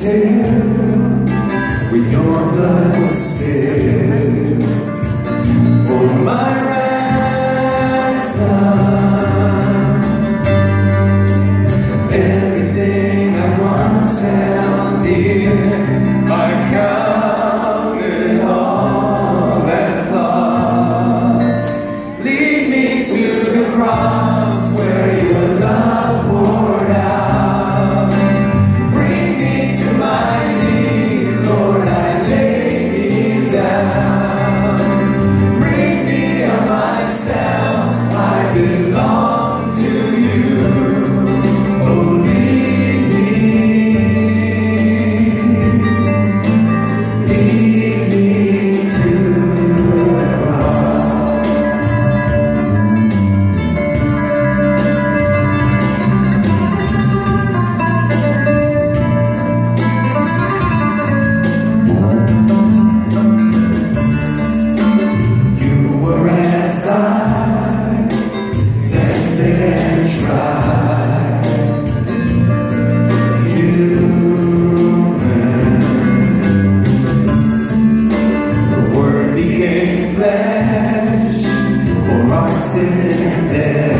still, with your blood was spilled for my ransom. Everything I once held dear, I count it all as lost. Lead me to the cross where your love poured out. Bring me to my knees, Lord, I lay me down. Bring me of myself, I belong to you. Oh, lead me to the cross. You were as I, tempted and tried, human. The Word became flesh for our sin and death.